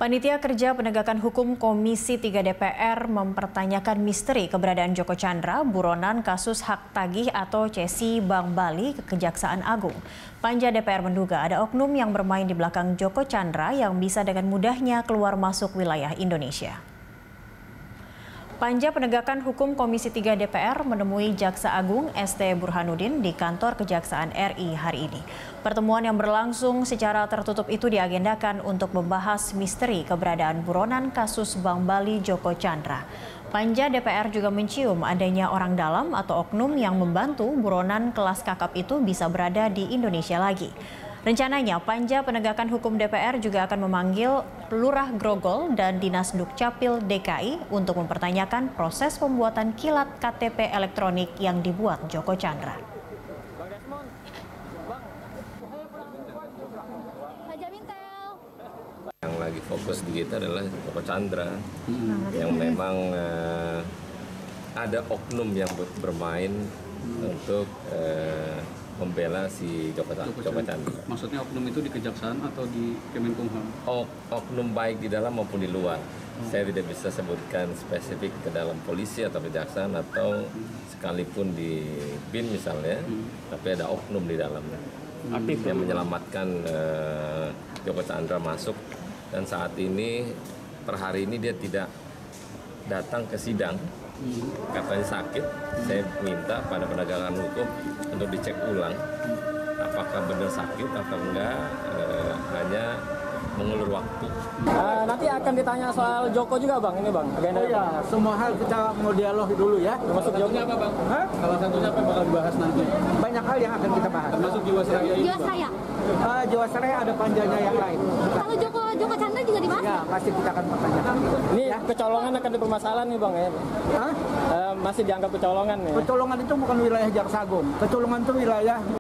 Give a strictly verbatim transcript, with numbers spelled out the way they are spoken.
Panitia Kerja Penegakan Hukum Komisi tiga D P R mempertanyakan misteri keberadaan Joko Chandra, buronan kasus hak tagih atau C S I Bank Bali ke Kejaksaan Agung. Panja D P R menduga ada oknum yang bermain di belakang Joko Chandra yang bisa dengan mudahnya keluar masuk wilayah Indonesia. Panja Penegakan Hukum Komisi tiga D P R menemui Jaksa Agung S T Burhanuddin di kantor Kejaksaan R I hari ini. Pertemuan yang berlangsung secara tertutup itu diagendakan untuk membahas misteri keberadaan buronan kasus Bank Bali Joko Chandra. Panja D P R juga mencium adanya orang dalam atau oknum yang membantu buronan kelas kakap itu bisa berada di Indonesia lagi. Rencananya, Panja Penegakan Hukum D P R juga akan memanggil Lurah Grogol dan Dinas Dukcapil D K I untuk mempertanyakan proses pembuatan kilat K T P elektronik yang dibuat Joko Chandra. Yang lagi fokus di kita adalah Joko Chandra, hmm. yang memang uh, ada oknum yang bermain hmm. untuk uh, membela si Joko, Joko, Joko Chandra. Maksudnya oknum itu di Kejaksaan atau di Kemenkumham? Ok, oknum baik di dalam maupun di luar. Hmm. Saya tidak bisa sebutkan spesifik ke dalam polisi atau kejaksaan atau hmm. sekalipun di B I N misalnya, hmm. tapi ada oknum di dalamnya. Hmm. Aktif yang menyelamatkan uh, Joko Chandra masuk, dan saat ini per hari ini dia tidak datang ke sidang. Katanya sakit. Saya minta pada penegakan hukum untuk dicek ulang apakah benar sakit atau enggak, eh, hanya mengulur waktu. Uh, nanti akan ditanya soal Joko juga, Bang, ini Bang. Agenda oh ya, semua hal kita mau dialog dulu ya. Termasuk Joko apa, Bang? Hah? Salah satunya apa yang bakal dibahas nanti? Banyak hal yang akan kita bahas. Termasuk Jiwasraya ini, Jiwasraya. Uh, Jiwasraya ada panjanya yang lain. Kalau Joko Joko Chandra juga dibahas? Ya, pasti kita akan pertanyakan. Ini ya. kecolongan akan dipermasalahan nih, Bang, ya? Hah? Uh, masih dianggap kecolongan nih. Kecolongan itu bukan wilayah Jaksa Agung. Kecolongan itu wilayah